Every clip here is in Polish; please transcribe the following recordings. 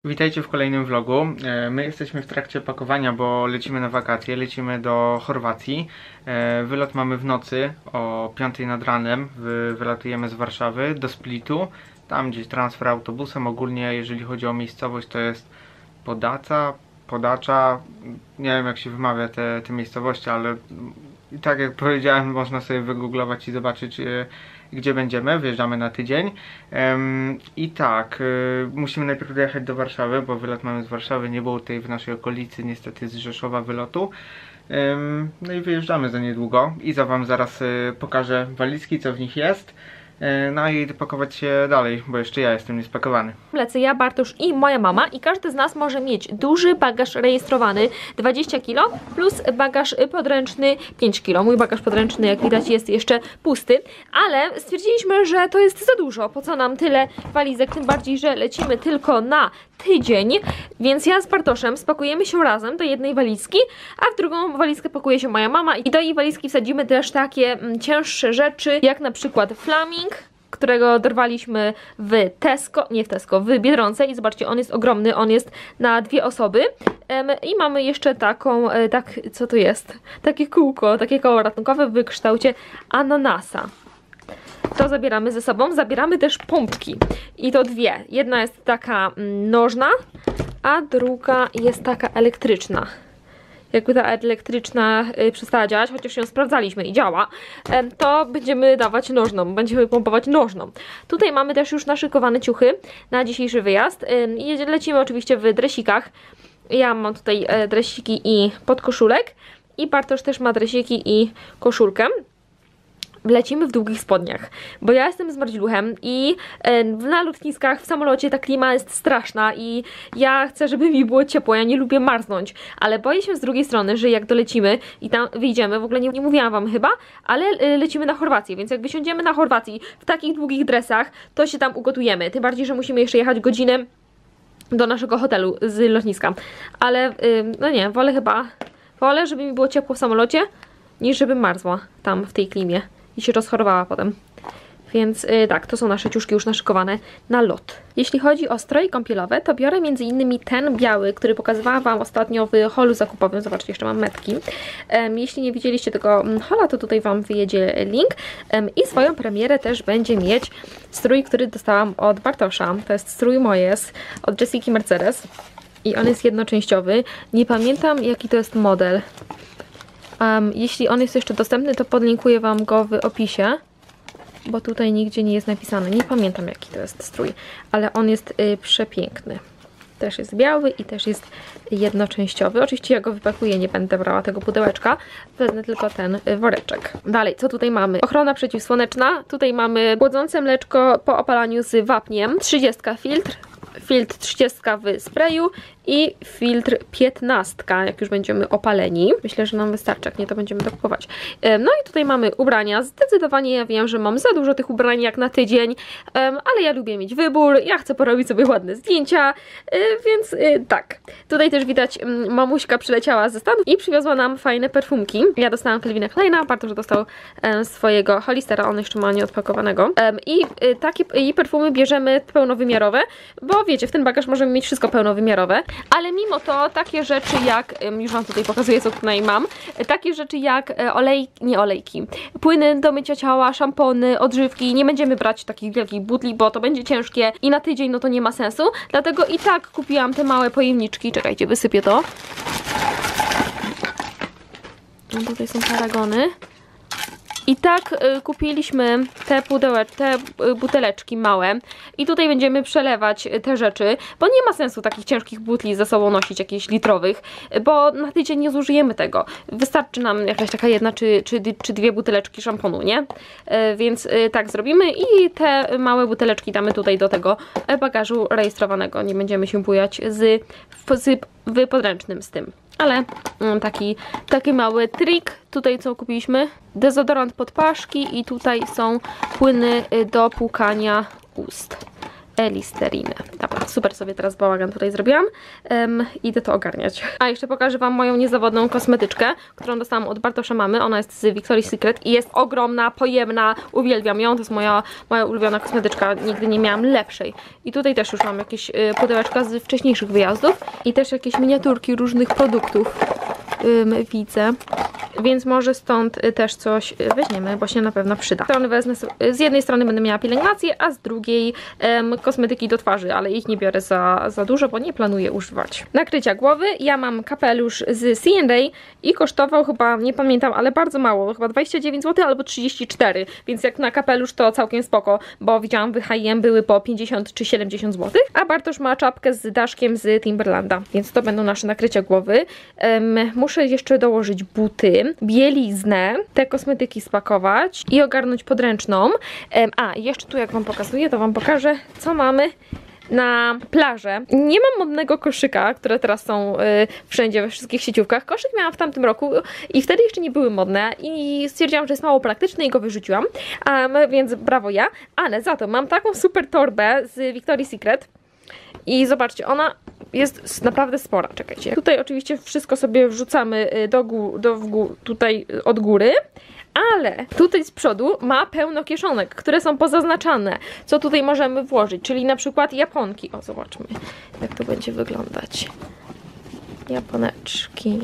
Witajcie w kolejnym vlogu. My jesteśmy w trakcie pakowania, bo lecimy na wakacje, lecimy do Chorwacji. Wylot mamy w nocy o 5 nad ranem, wylatujemy z Warszawy do Splitu. Tam gdzieś transfer autobusem, ogólnie jeżeli chodzi o miejscowość to jest Podacza, nie wiem jak się wymawia te miejscowości, ale tak jak powiedziałem, można sobie wygooglować i zobaczyć gdzie będziemy. Wjeżdżamy na tydzień i tak, musimy najpierw dojechać do Warszawy, bo wylot mamy z Warszawy, nie było tutaj w naszej okolicy niestety z Rzeszowa wylotu. No i wyjeżdżamy za niedługo i wam zaraz pokażę walizki, co w nich jest. No i pakować się dalej, bo jeszcze ja jestem niespakowany. Lecę ja, Bartosz i moja mama i każdy z nas może mieć duży bagaż rejestrowany 20 kg plus bagaż podręczny 5 kg. Mój bagaż podręczny, jak widać, jest jeszcze pusty, ale stwierdziliśmy, że to jest za dużo. Po co nam tyle walizek, tym bardziej, że lecimy tylko na tydzień, więc ja z Bartoszem spakujemy się razem do jednej walizki, a w drugą walizkę pakuje się moja mama i do jej walizki wsadzimy też takie cięższe rzeczy, jak na przykład flaming, którego dorwaliśmy w Tesco, nie w Tesco, w Biedronce i zobaczcie, on jest ogromny, on jest na 2 osoby i mamy jeszcze taką, co to jest? Takie kółko, takie koło ratunkowe w kształcie ananasa. To zabieramy ze sobą, zabieramy też pompki i to 2. Jedna jest taka nożna, a druga jest taka elektryczna. Jakby ta elektryczna przestała działać, chociaż ją sprawdzaliśmy i działa, to będziemy dawać nożną, będziemy pompować nożną. Tutaj mamy też już naszykowane ciuchy na dzisiejszy wyjazd i lecimy oczywiście w dresikach. Ja mam tutaj dresiki i podkoszulek i Bartosz też ma dresiki i koszulkę. Lecimy w długich spodniach, bo ja jestem zmarzluchem i na lotniskach, w samolocie ta klima jest straszna i ja chcę, żeby mi było ciepło, ja nie lubię marznąć, ale boję się z drugiej strony, że jak dolecimy i tam wyjdziemy, w ogóle nie mówiłam wam chyba, ale lecimy na Chorwację, więc jak wysiądziemy na Chorwacji w takich długich dresach, to się tam ugotujemy, tym bardziej, że musimy jeszcze jechać godzinę do naszego hotelu z lotniska, ale no nie, wolę, żeby mi było ciepło w samolocie, niż żeby marzła tam w tej klimie i się rozchorowała potem. Więc tak, to są nasze ciuszki już naszykowane na lot. Jeśli chodzi o stroje kąpielowe, to biorę m.in. ten biały, który pokazywałam wam ostatnio w holu zakupowym. Zobaczcie, jeszcze mam metki. Jeśli nie widzieliście tego hola, to tutaj wam wyjedzie link. I swoją premierę też będzie mieć strój, który dostałam od Bartosza. To jest strój Mojes od Jessiki Mercedes. I on jest jednoczęściowy. Nie pamiętam, jaki to jest model. Jeśli on jest jeszcze dostępny, to podlinkuję wam go w opisie, bo tutaj nigdzie nie jest napisane. Nie pamiętam, jaki to jest strój, ale on jest przepiękny. Też jest biały i też jest jednoczęściowy. Oczywiście ja go wypakuję, nie będę brała tego pudełeczka, wezmę tylko ten woreczek. Dalej, co tutaj mamy? Ochrona przeciwsłoneczna. Tutaj mamy chłodzące mleczko po opalaniu z wapniem, 30 filtr 30 w sprayu i filtr 15, jak już będziemy opaleni. Myślę, że nam wystarczy, jak nie to będziemy dokupować. No i tutaj mamy ubrania. Zdecydowanie ja wiem, że mam za dużo tych ubrań jak na tydzień, ale ja lubię mieć wybór, ja chcę porobić sobie ładne zdjęcia, więc tak. Tutaj też widać, mamuśka przyleciała ze Stanów i przywiozła nam fajne perfumki. Ja dostałam Calvina Kleina, Bartosz dostał swojego Hollistera, on jeszcze ma nieodpakowanego. I takie perfumy bierzemy pełnowymiarowe, bo wiecie, w ten bagaż możemy mieć wszystko pełnowymiarowe. Ale mimo to takie rzeczy jak, już wam tutaj pokazuję, co tutaj mam, takie rzeczy jak olejki, płyny do mycia ciała, szampony, odżywki, nie będziemy brać takich wielkich butli, bo to będzie ciężkie i na tydzień no to nie ma sensu, dlatego i tak kupiłam te małe pojemniczki, czekajcie, wysypię to. No tutaj są paragony. I tak kupiliśmy te buteleczki małe i tutaj będziemy przelewać te rzeczy, bo nie ma sensu takich ciężkich butli ze sobą nosić, jakichś litrowych, bo na tydzień nie zużyjemy tego. Wystarczy nam jakaś taka jedna czy 2 buteleczki szamponu, nie? Więc tak zrobimy i te małe buteleczki damy tutaj do tego bagażu rejestrowanego. Nie będziemy się bujać w podręcznym z tym. Ale taki mały trik. Tutaj co kupiliśmy? Dezodorant pod paszki i tutaj są płyny do płukania ust. Listerine. Dobra. Super sobie teraz bałagan tutaj zrobiłam. Idę to ogarniać. A jeszcze pokażę wam moją niezawodną kosmetyczkę, którą dostałam od Bartosza mamy. Ona jest z Victoria's Secret i jest ogromna, pojemna. Uwielbiam ją. To jest moja ulubiona kosmetyczka. Nigdy nie miałam lepszej. I tutaj też już mam jakieś pudełeczka z wcześniejszych wyjazdów i też jakieś miniaturki różnych produktów. Widzę. Więc może stąd też coś weźmiemy, bo się na pewno przyda. Z jednej strony będę miała pielęgnację, a z drugiej kosmetyki do twarzy, ale ich nie biorę za dużo, bo nie planuję używać. Nakrycia głowy. Ja mam kapelusz z C&A i kosztował chyba, nie pamiętam, ale bardzo mało, chyba 29 zł albo 34, więc jak na kapelusz to całkiem spoko, bo widziałam w H&M były po 50 czy 70 zł, a Bartosz ma czapkę z daszkiem z Timberlanda, więc to będą nasze nakrycia głowy. Muszę jeszcze dołożyć buty, bieliznę, te kosmetyki spakować i ogarnąć podręczną. A, jeszcze tu jak wam pokazuję, to wam pokażę, co mamy na plażę. Nie mam modnego koszyka, które teraz są wszędzie, we wszystkich sieciówkach. Koszyk miałam w tamtym roku i wtedy jeszcze nie były modne i stwierdziłam, że jest mało praktyczny i go wyrzuciłam, więc brawo ja. Ale za to mam taką super torbę z Victoria's Secret i zobaczcie, ona jest naprawdę spora. Czekajcie. Tutaj oczywiście wszystko sobie wrzucamy tutaj od góry, ale tutaj z przodu ma pełno kieszonek, które są pozaznaczane, co tutaj możemy włożyć, czyli na przykład japonki. O, zobaczmy, jak to będzie wyglądać. Japoneczki.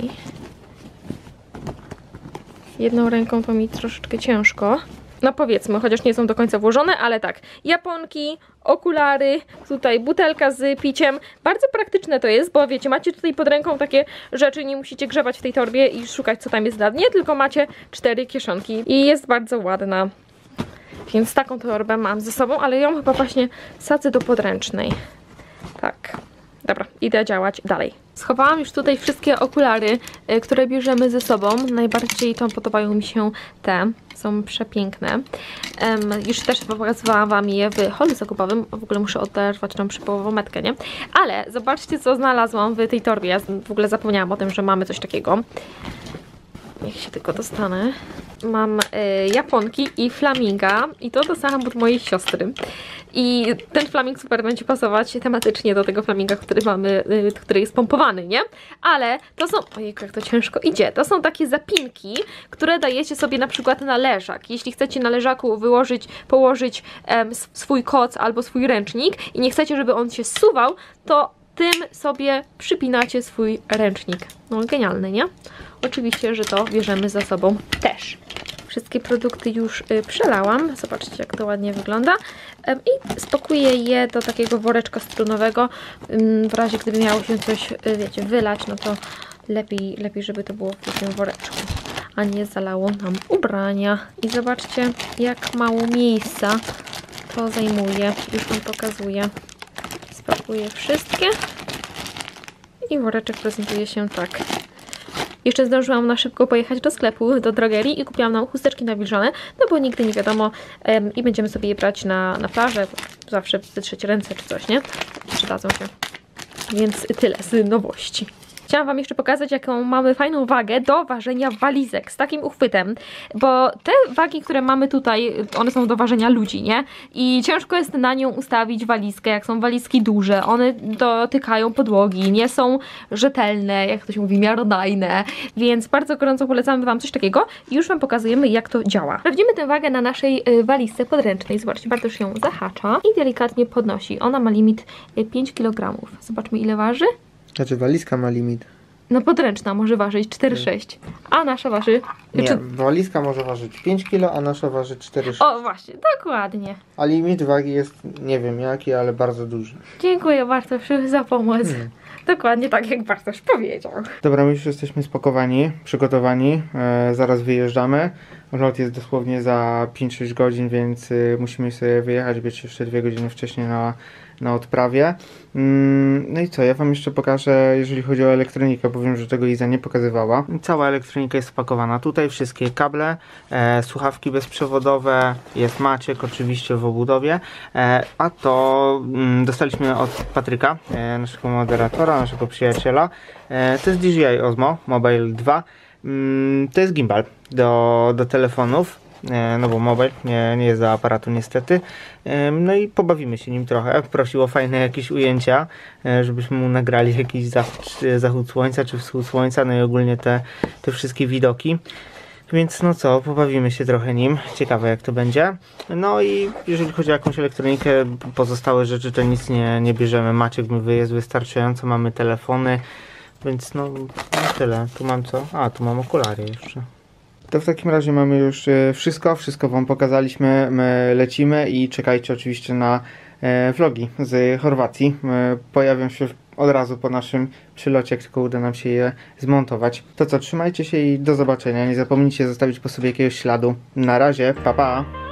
Jedną ręką to mi troszeczkę ciężko. No powiedzmy, chociaż nie są do końca włożone, ale tak. Japonki, okulary, tutaj butelka z piciem. Bardzo praktyczne to jest, bo wiecie, macie tutaj pod ręką takie rzeczy, nie musicie grzebać w tej torbie i szukać, co tam jest dla dnie, tylko macie 4 kieszonki i jest bardzo ładna. Więc taką torbę mam ze sobą, ale ją chyba właśnie sadzę do podręcznej. Tak. Dobra, idę działać dalej. Schowałam już tutaj wszystkie okulary, które bierzemy ze sobą. Najbardziej to podobają mi się te. Są przepiękne. Już też pokazywałam wam je w holu zakupowym. W ogóle muszę oderwać tą przypołową metkę, nie? Ale zobaczcie, co znalazłam w tej torbie. Ja w ogóle zapomniałam o tym, że mamy coś takiego. Niech się tylko dostanę. Mam japonki i flaminga i to dostałam od mojej siostry. I ten flaming super będzie pasować tematycznie do tego flaminga, który mamy, który jest pompowany, nie? Ale to są, ojejku, jak to ciężko idzie, to są takie zapinki, które dajecie sobie na przykład na leżak. Jeśli chcecie na leżaku położyć swój koc albo swój ręcznik i nie chcecie, żeby on się zsuwał, to tym sobie przypinacie swój ręcznik. No genialne, nie? Oczywiście, że to bierzemy za sobą też. Wszystkie produkty już przelałam. Zobaczcie, jak to ładnie wygląda. I spakuję je do takiego woreczka strunowego. W razie, gdyby miało się coś, wiecie, wylać, no to lepiej, żeby to było w tym woreczku, a nie zalało nam ubrania. I zobaczcie, jak mało miejsca to zajmuje. Już wam pokazuję. Spakuję wszystkie. I woreczek prezentuje się tak. Jeszcze zdążyłam na szybko pojechać do sklepu, do drogerii i kupiłam nam chusteczki nawilżone, no bo nigdy nie wiadomo i będziemy sobie je brać na plażę, zawsze wytrzeć ręce czy coś, nie? Przydadzą się. Więc tyle z nowości. Chciałam wam jeszcze pokazać, jaką mamy fajną wagę do ważenia walizek z takim uchwytem, bo te wagi, które mamy tutaj, one są do ważenia ludzi, nie? I ciężko jest na nią ustawić walizkę, jak są walizki duże, one dotykają podłogi, nie są rzetelne, jak to się mówi, miarodajne, więc bardzo gorąco polecamy wam coś takiego i już wam pokazujemy, jak to działa. Sprawdzimy tę wagę na naszej walizce podręcznej. Zobaczcie, bardzo się ją zahacza i delikatnie podnosi. Ona ma limit 5 kg. Zobaczmy, ile waży. Znaczy walizka ma limit. No podręczna może ważyć 4,6, a nasza waży... Nie, walizka może ważyć 5 kg, a nasza waży 4,6. O, właśnie, dokładnie. A limit wagi jest, nie wiem jaki, ale bardzo duży. Dziękuję Bartoszu za pomoc. Dokładnie tak, jak Bartosz powiedział. Dobra, my już jesteśmy spakowani, przygotowani, zaraz wyjeżdżamy. Lot jest dosłownie za 5-6 godzin, więc musimy sobie wyjechać, być jeszcze 2 godziny wcześniej na odprawie. No i co, ja wam jeszcze pokażę, jeżeli chodzi o elektronikę, bo wiem, że tego Iza nie pokazywała. Cała elektronika jest spakowana. Tutaj wszystkie kable, słuchawki bezprzewodowe, jest Maciek oczywiście w obudowie, a to dostaliśmy od Patryka, naszego moderatora, naszego przyjaciela. To jest DJI Osmo Mobile 2. To jest gimbal do telefonów. no bo mobile nie jest do aparatu niestety. No i pobawimy się nim trochę. Prosił o fajne jakieś ujęcia, żebyśmy mu nagrali jakiś zachód słońca czy wschód słońca, no i ogólnie te wszystkie widoki. Więc no co, pobawimy się trochę nim. Ciekawe jak to będzie. No i jeżeli chodzi o jakąś elektronikę, pozostałe rzeczy to nic nie bierzemy. Maciek mi jest wystarczająco, mamy telefony. Więc no tyle. Tu mam co? A, tu mam okulary jeszcze. To w takim razie mamy już wszystko wam pokazaliśmy, my lecimy i czekajcie oczywiście na vlogi z Chorwacji. Pojawią się od razu po naszym przylocie, jak tylko uda nam się je zmontować. To co, trzymajcie się i do zobaczenia. Nie zapomnijcie zostawić po sobie jakiegoś śladu. Na razie, pa pa!